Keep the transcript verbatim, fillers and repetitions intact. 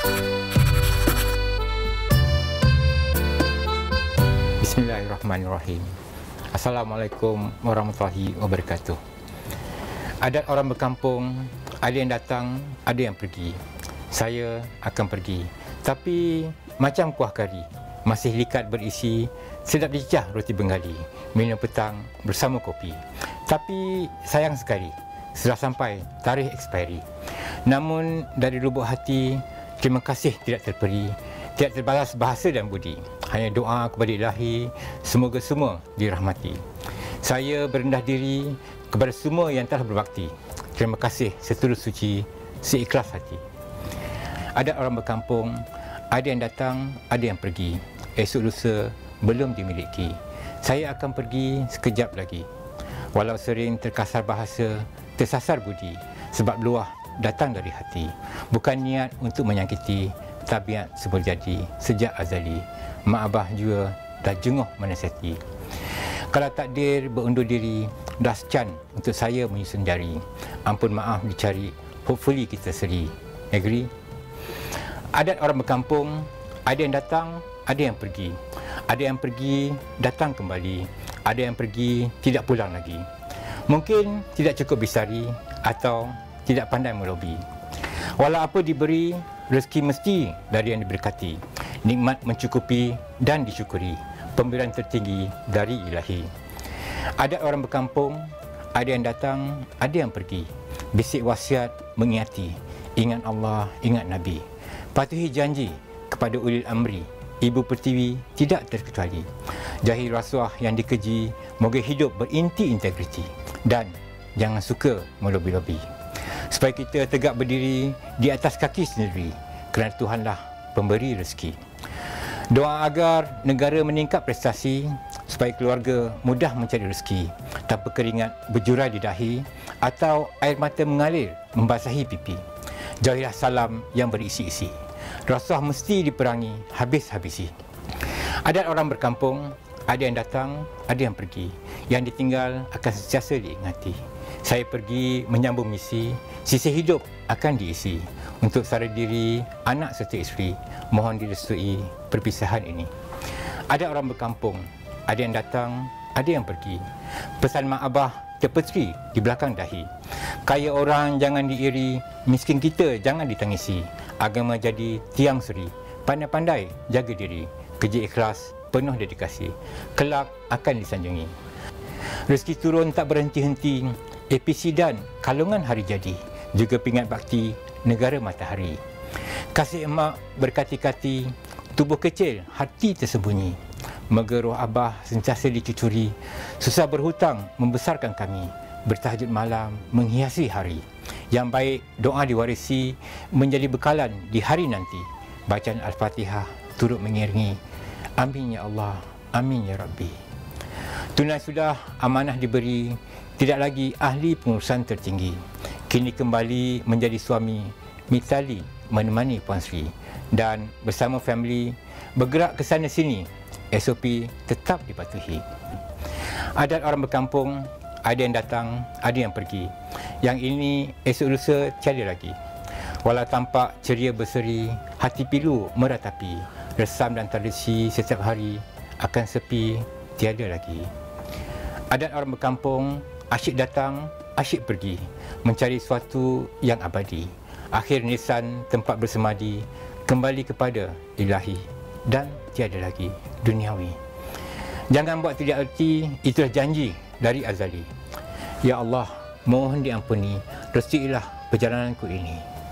Bismillahirrahmanirrahim. Assalamualaikum warahmatullahi wabarakatuh. Adat orang berkampung, ada yang datang, ada yang pergi. Saya akan pergi. Tapi macam kuah kari, masih likat berisi, sedap dicicah roti Bengali, minum petang bersama kopi. Tapi sayang sekali, sudah sampai tarikh expiry. Namun dari lubuk hati, terima kasih tidak terperi, tidak terbalas bahasa dan budi. Hanya doa kepada Ilahi, semoga semua dirahmati. Saya berendah diri kepada semua yang telah berbakti. Terima kasih setulus suci, seikhlas hati. Ada orang berkampung, ada yang datang, ada yang pergi. Esok lusa belum dimiliki. Saya akan pergi sekejap lagi. Walau sering terkasar bahasa, tersasar budi, sebab luah datang dari hati. Bukan niat untuk menyakiti, tabiat sebelum jadi sejak azali. Mak abah juga dah jenguk menasihati. Kalau takdir berundur diri, dah secan untuk saya menyusun jari. Ampun maaf dicari, hopefully kita seri. Agree? Adat orang berkampung, ada yang datang, ada yang pergi. Ada yang pergi, datang kembali. Ada yang pergi, tidak pulang lagi. Mungkin tidak cukup bisari atau tidak pandai melobi. Walau apa diberi, rezeki mesti dari yang diberkati. Nikmat mencukupi dan disyukuri. Pemberian tertinggi dari Ilahi. Adat orang berkampung, ada yang datang, ada yang pergi. Bisik wasiat mengingati. Ingat Allah, ingat Nabi. Patuhi janji kepada ulil amri. Ibu pertiwi tidak terkecuali. Jahil rasuah yang dikeji, moga hidup berinti integriti. Dan jangan suka melobi-lobi. Supaya kita tegak berdiri di atas kaki sendiri. Kerana Tuhanlah pemberi rezeki. Doa agar negara meningkat prestasi, supaya keluarga mudah mencari rezeki tanpa keringat berjurai di dahi atau air mata mengalir membasahi pipi. Jauhilah salam yang berisi-isi. Rasuah mesti diperangi habis-habisi. Adat orang berkampung, ada yang datang, ada yang pergi. Yang ditinggal akan sentiasa diingati. Saya pergi menyambung misi, sisi hidup akan diisi. Untuk sara diri, anak serta isteri, mohon direstui perpisahan ini. Ada orang berkampung, ada yang datang, ada yang pergi. Pesan mak abah terpetri di belakang dahi. Kaya orang jangan diiri, miskin kita jangan ditangisi. Agama jadi tiang seri, pandai-pandai jaga diri. Kerja ikhlas, penuh dedikasi. Kelak akan disanjungi. Rezeki turun tak berhenti-henti, A P C dan kalungan hari jadi. Juga pingat bakti negara matahari. Kasih emak berkati-kati, tubuh kecil, hati tersembunyi. Moga roh abah sentiasa dicucuri. Susah berhutang membesarkan kami. Bertahajud malam menghiasi hari. Yang baik doa diwarisi menjadi bekalan di hari nanti. Bacaan Al-Fatihah turut mengiringi. Amin ya Allah, amin ya Rabbi. Tunai sudah amanah diberi, tidak lagi ahli pengurusan tertinggi. Kini kembali menjadi suami, mitali menemani Puan Sri. Dan bersama family bergerak ke sana sini, S O P tetap dipatuhi. Adat orang berkampung, ada yang datang, ada yang pergi. Yang ini esok lusa tiada lagi. Walau tampak ceria berseri, hati pilu meratapi. Resam dan tradisi setiap hari akan sepi, tiada lagi. Adat orang berkampung, asyik datang, asyik pergi. Mencari sesuatu yang abadi. Akhir nisan tempat bersemadi, kembali kepada Ilahi dan tiada lagi duniawi. Jangan buat tidak erti, itulah janji dari azali. Ya Allah, mohon diampuni, restuilah perjalananku ini.